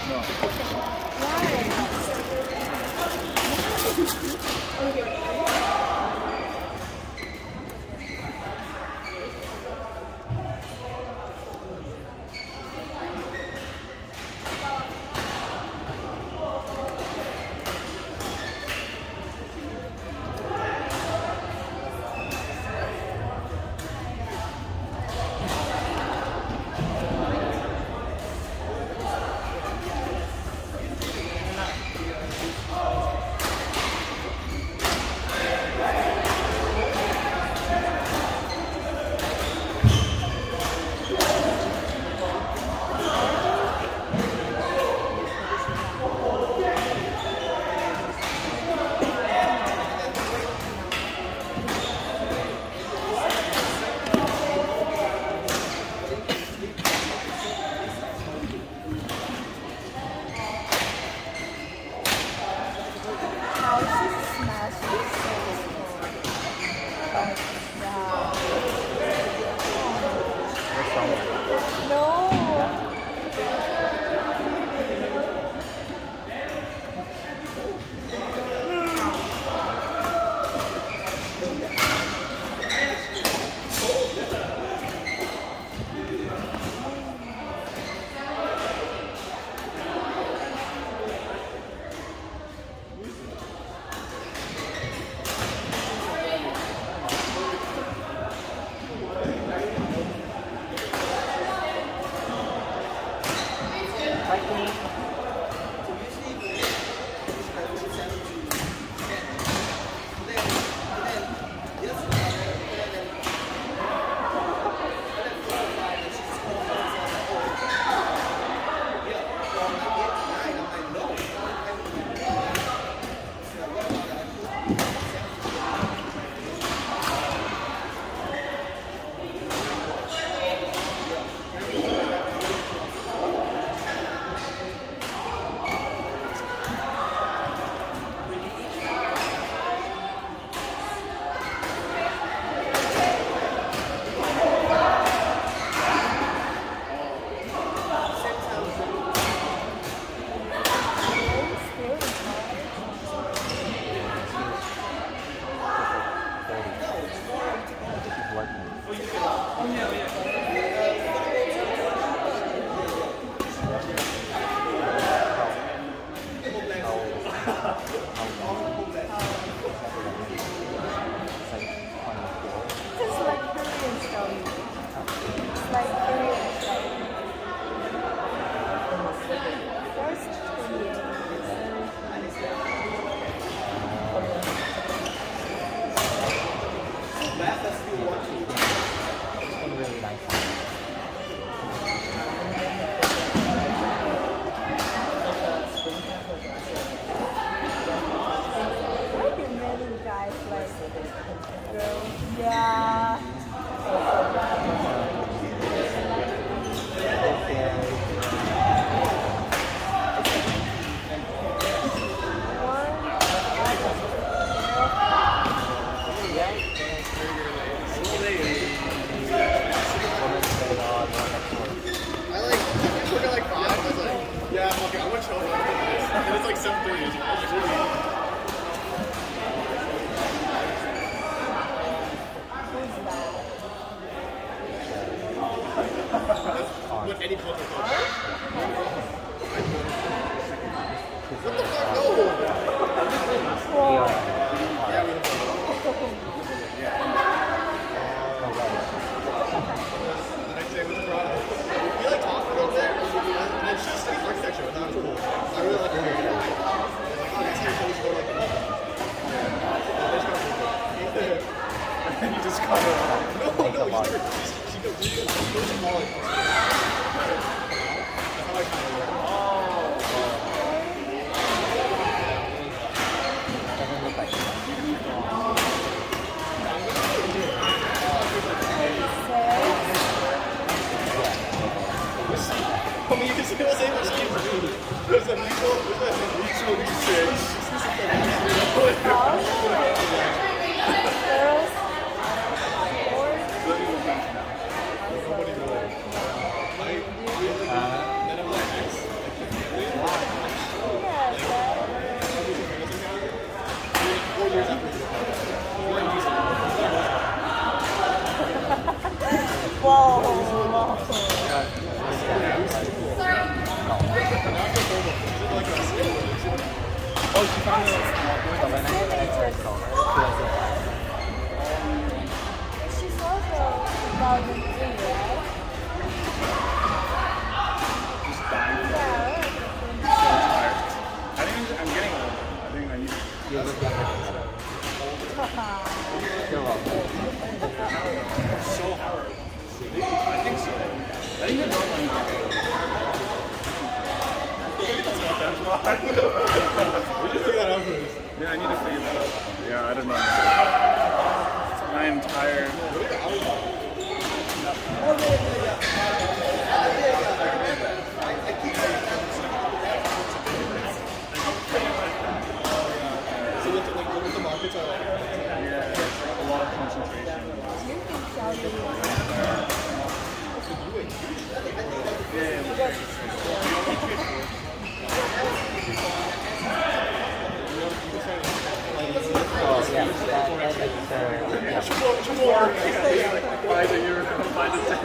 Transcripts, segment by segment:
Architecture, but that was cool. I really like it. She's also 2003, right? Just dying. Yeah. So tired. I'm getting old. I think I need to. You're welcome. So hard. I think so. I think you're normal. We just figure that out first. Yeah, I need to figure that out. Yeah, I don't know. I am tired. So what the markets are like? Yeah, it's like a lot of concentration. Five a year, 5 to 10.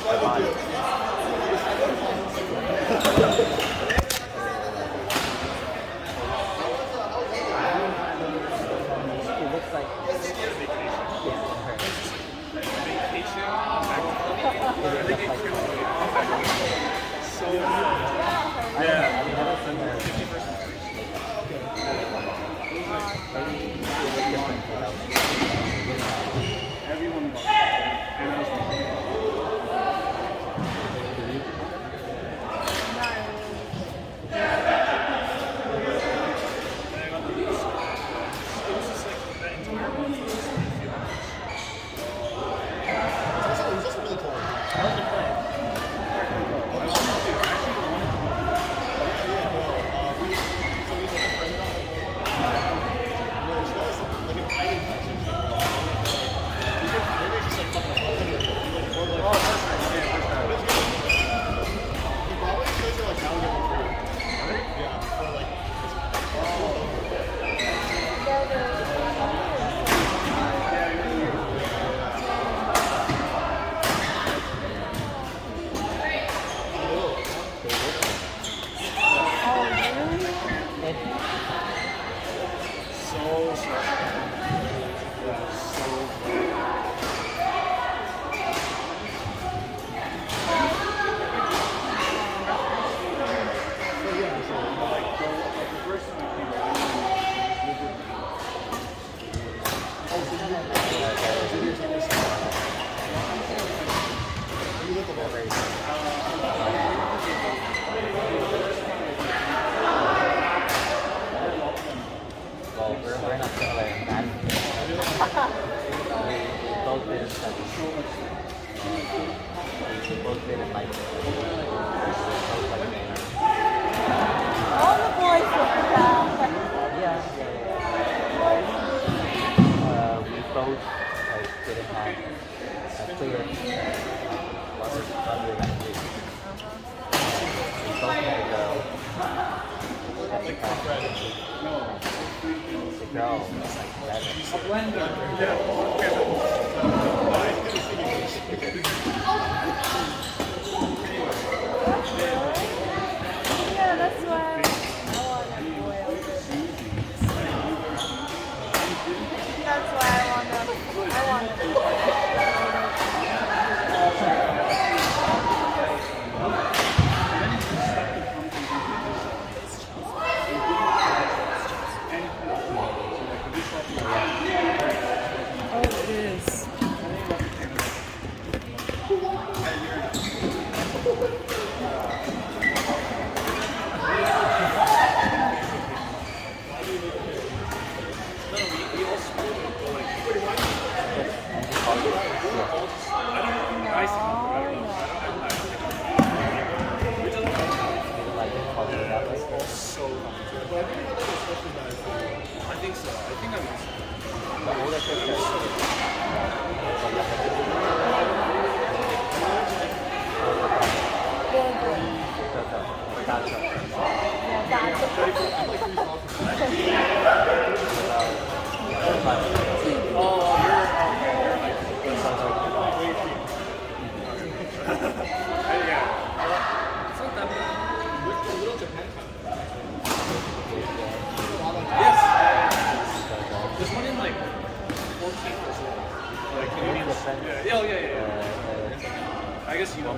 All the boys look down. We both didn't have a clear other than we. We both had a girl at the time. The girl was like 7. Yeah, that's why I want a boy. That's why I want a boy. Oh, it is. I think so. I think I'm.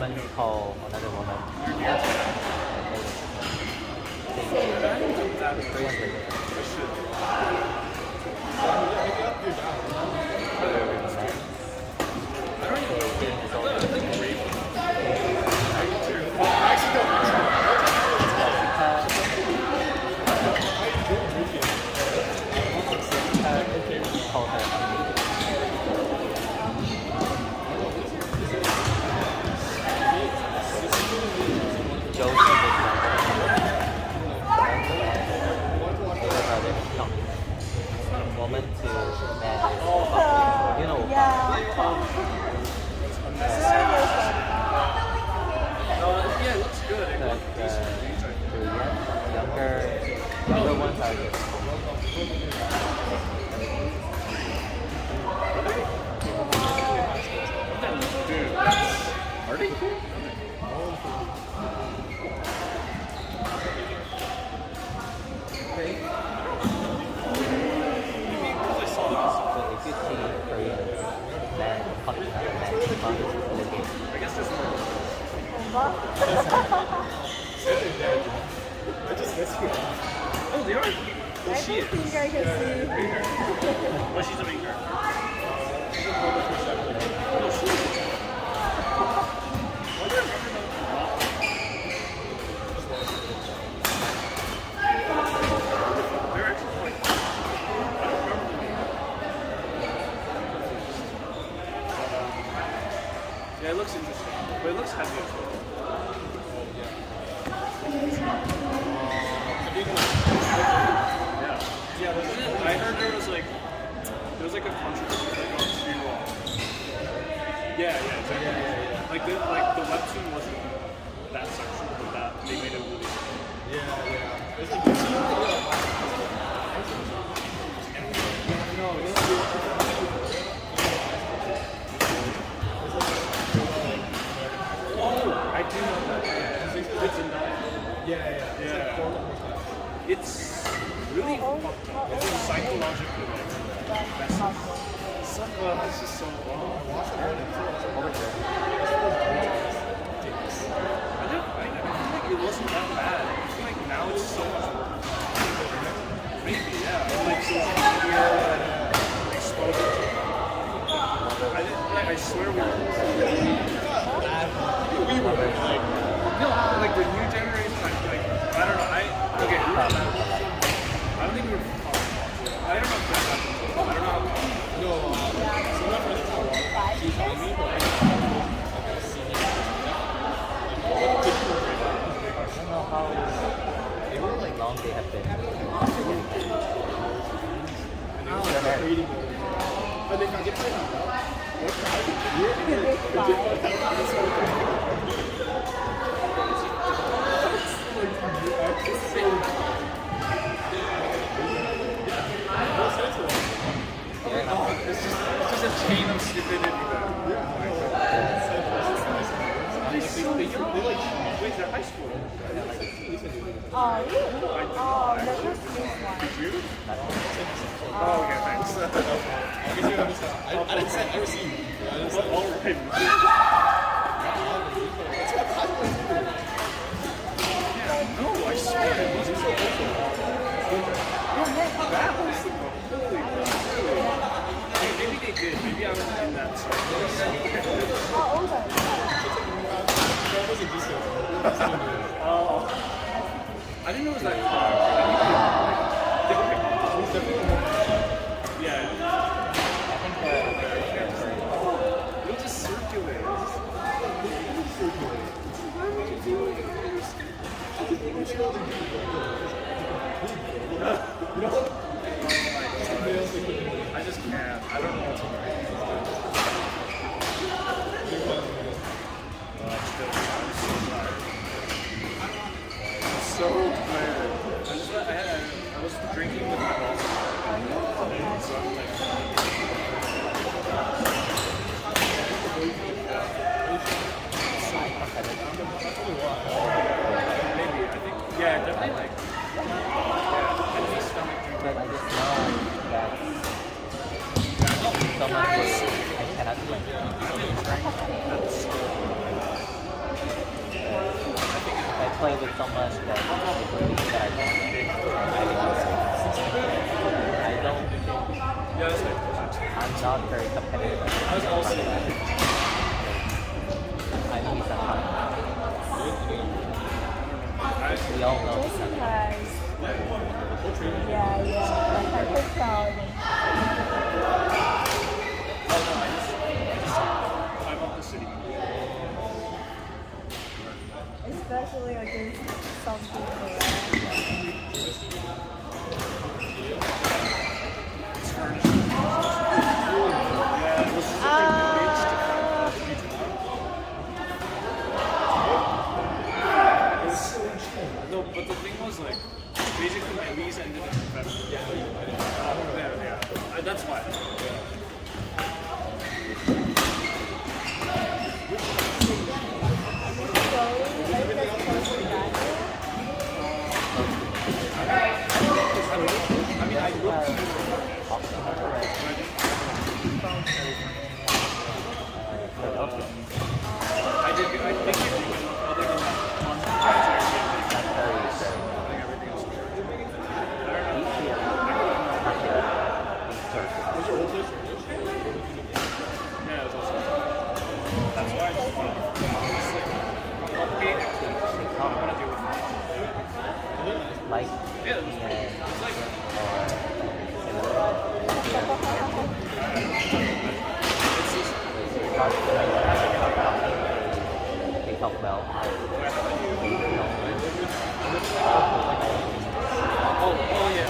woman call another woman. They call her. Woman to man. You know. Yeah. Yeah, it looks good. It looks decent. Younger ones are good. Dude, are they cool? So if you see Korean man fucking other man in the game, I guess there's more. I just miss you. Oh, they are. I Well, she is. think I can see. Well, she's a main girl. Yeah, it looks interesting, but it looks heavy as well. Yeah, I heard there was like a controversy like on yeah, exactly. Like the webtoon wasn't that sexual, but that they made it really. Yeah. It's like I do know that. It's in that. yeah. It's really it's psychologically like messy. It's just so wrong. I feel like it wasn't that bad. I feel like now it's so much worse. Maybe, yeah. Like social media and exposure to it. I swear we were like no, like the new generation like I don't know, okay, I don't think we were I don't know if that happened. I don't know how No, so my friend she's on me, but I see I don't know how long they have been. but they can't get pregnant. it's just a chain of stupidity that wait, they're high school. Oh, really? Oh, that was this one. Did you? Oh, okay, thanks. I didn't say I received. All right. No, I swear it wasn't so awful. That was the maybe they did. Maybe I was in that circle. How old are you? That wasn't decent. Oh. I didn't know it was that far. Yeah. You'll just circulate. I just can't. I don't know what's going I'm so tired. I was drinking with my boss. So I'm like, maybe, I think, yeah, definitely like, yeah, at least stomach drinking. But I just know that someone who I cannot blame. That's play with someone that they believe that I don't. I don't. Yeah, that's right. I'm not very competitive. I was also I know he's a hot. We all know he's a hot. Surprise. Yeah, like I could tell. I'm up the city. Especially against some people. No, but the thing was like, basically my lease ended in November. Yeah. That's why. I mean, I looked I think I did, other than that, That's very I think everything else was yeah, it was also. That's why I just want to okay, I want to deal with it. like Yeah, it was it's like they talk about oh yeah.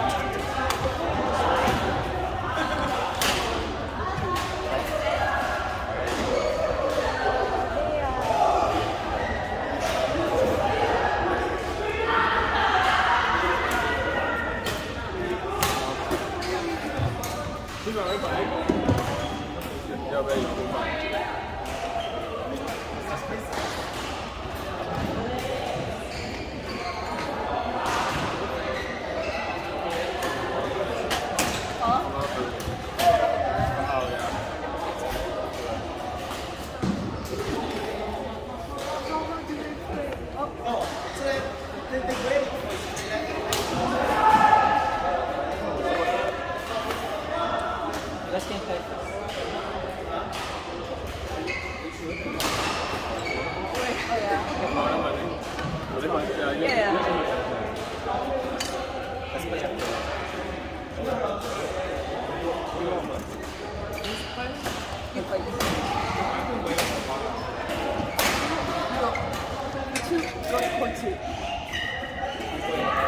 let's get that. Two.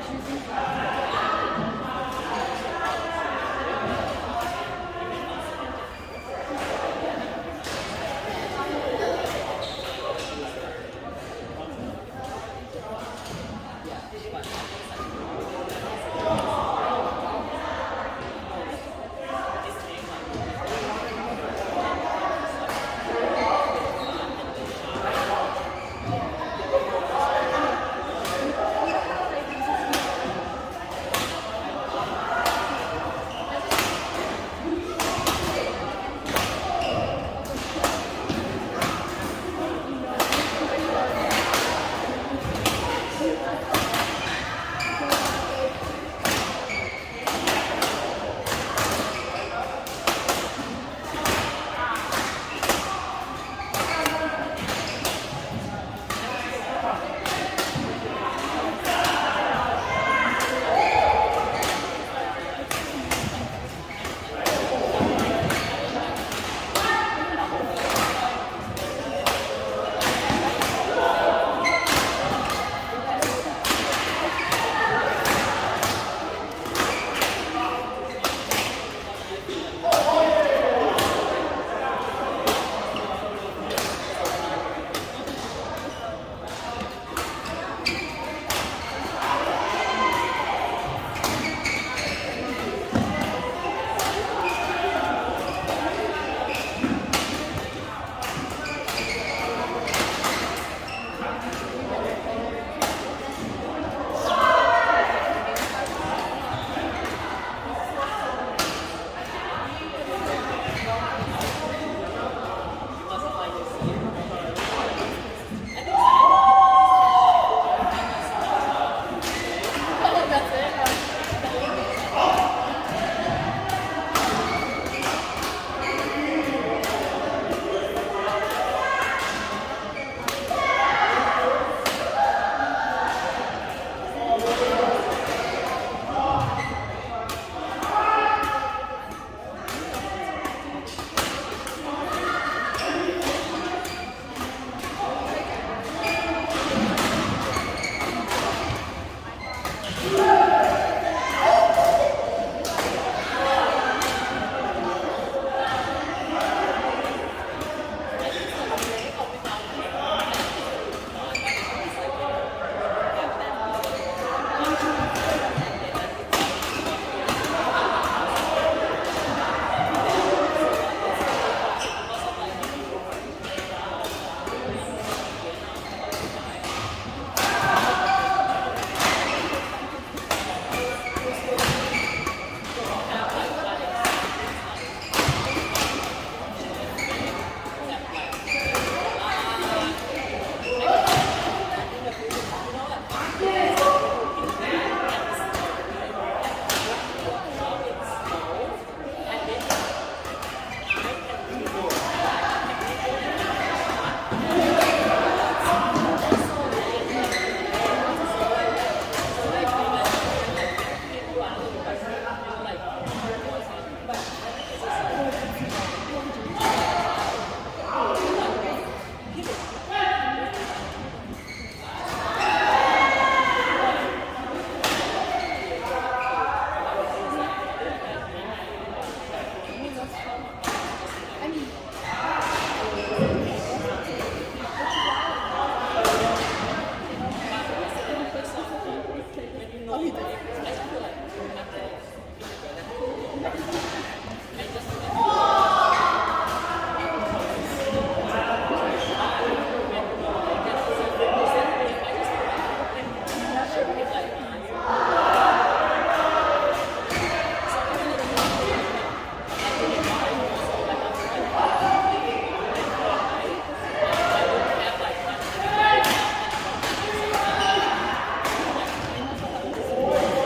Thank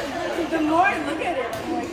The more I look at it, I'm like,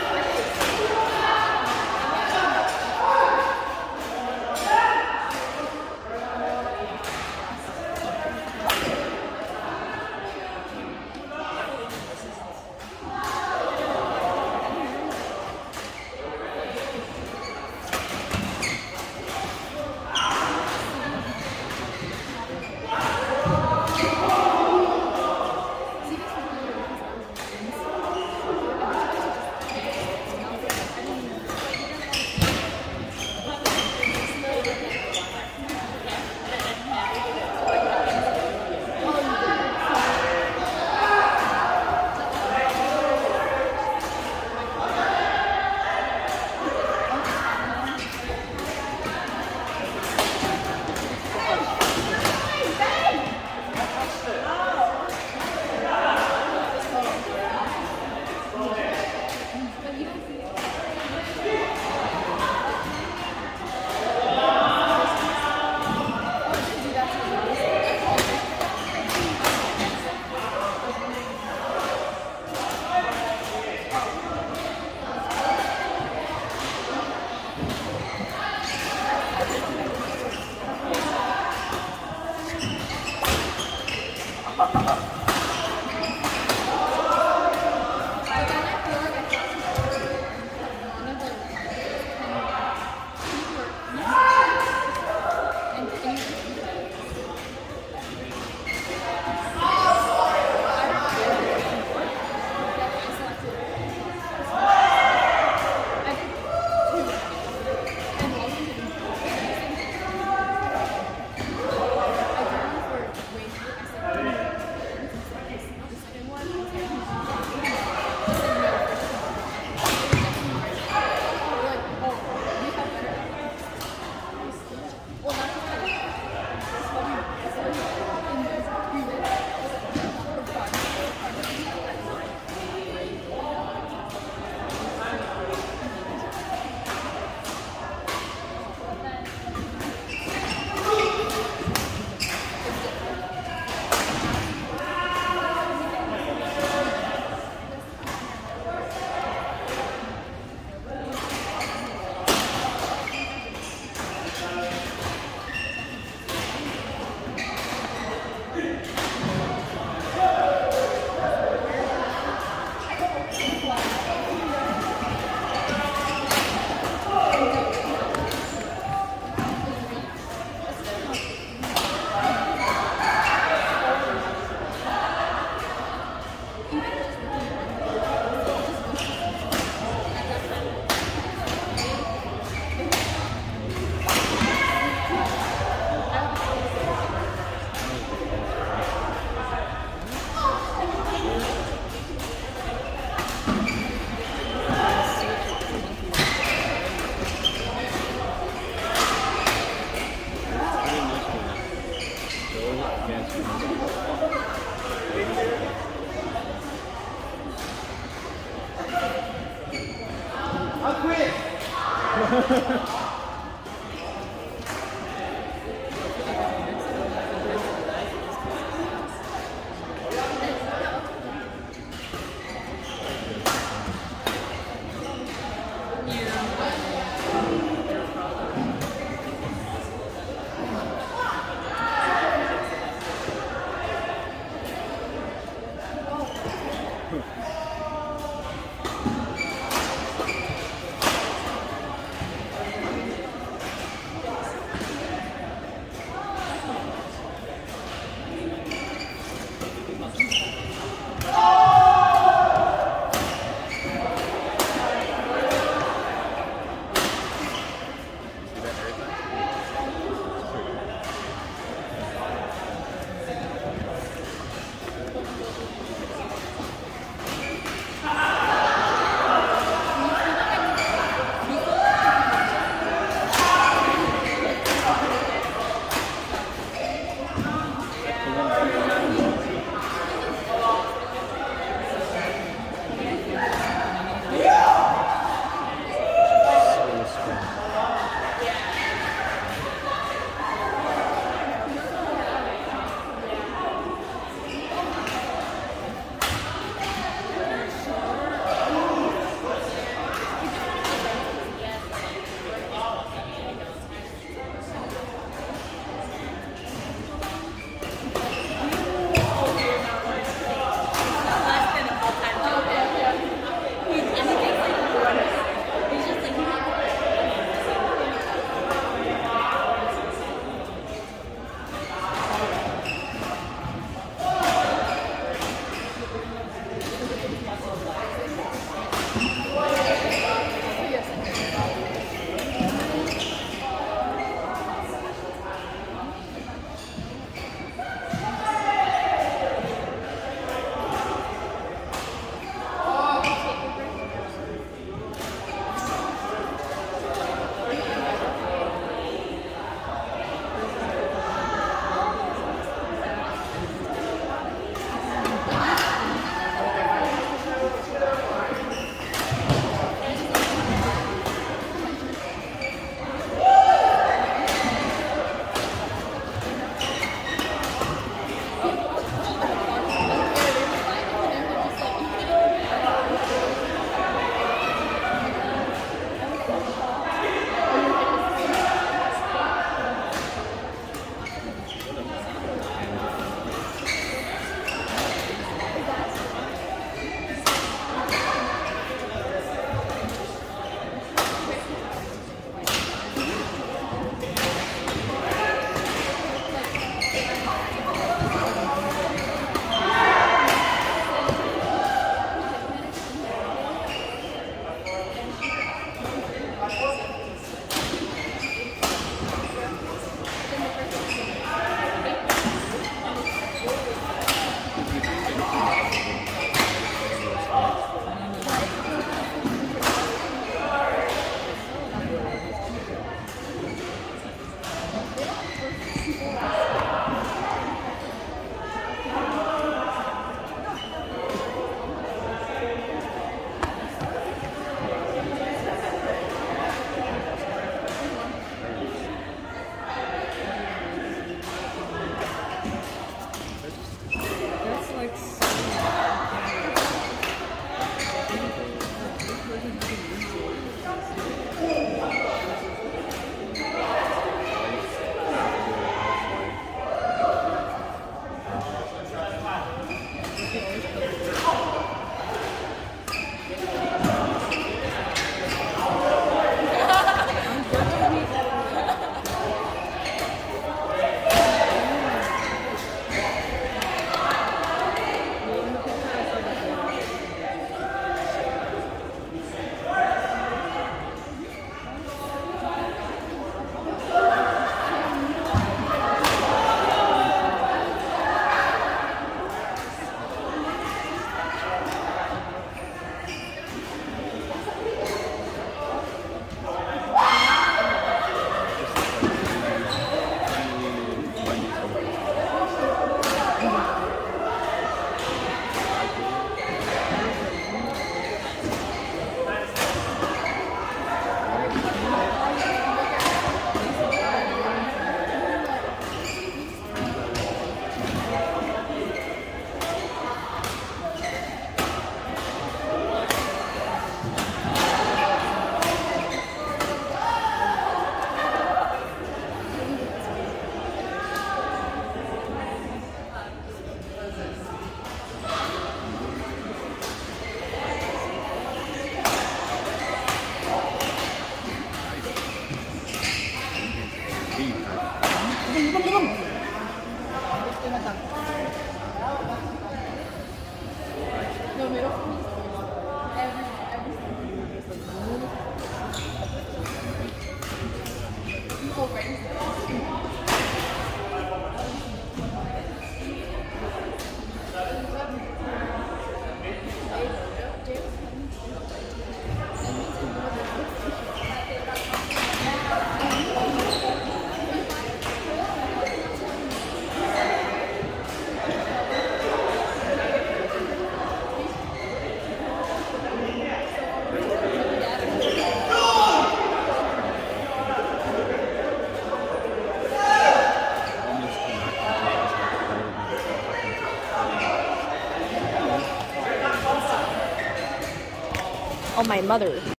Oh, my mother.